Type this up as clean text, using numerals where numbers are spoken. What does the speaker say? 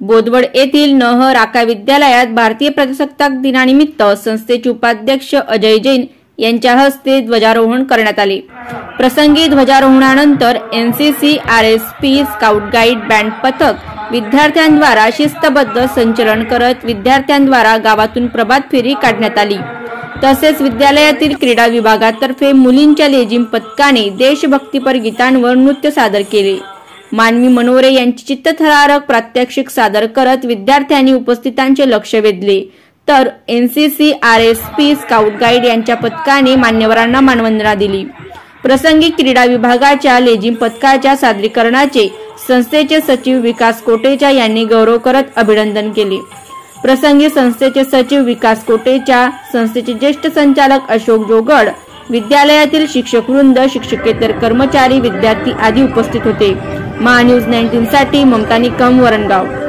बोदवड येथील नह राका विद्यालयात भारतीय प्रजासत्ताक दिनानिमित्त संस्थेचे उपाध्यक्ष अजय जैन यांच्या हस्ते ध्वजारोहण करण्यात आले। प्रसंगी ध्वजारोहणानंतर NCC, RSP, scout guide band पथक विद्यार्थ्यांद्वारा शिस्तबद्ध संचलन करत विद्यार्थ्यांद्वारा गावातून प्रभात फेरी काढण्यात आली। तसेच विद्यालयातील क्रीडा विभागातर्फे मुलींच्या लेझिम पथकाने देशभक्तीपर गीतांवर नृत्य सादर केले। मानवी मनोरे यांची चित्तथरारक प्रात्यक्षिक सादर करत विद्यार्थ्यांनी उपस्थितांचे लक्ष वेधले, तर एनसीसी, आरएसपी, स्काउट गाईड यांच्या पथकाने मान्यवरांना मानवंदना दिली। प्रसंगी क्रीडा विभागाच्या लेझिम पथकाच्या सादरीकरणाचे संस्थेचे सचिव विकास कोटेचा यांनी गौरव करत अभिनंदन केले। प्रसंगी संस्थेचे सचिव विकास कोटेचा, संस्थेचे ज्येष्ठ संचालक अशोक जोगड, विद्यालयातील शिक्षक वृंद, शिक्षकेतर कर्मचारी, विद्यार्थी आदी उपस्थित होते। महान्यूज 19 साठी ममता निकम, वरणगाव।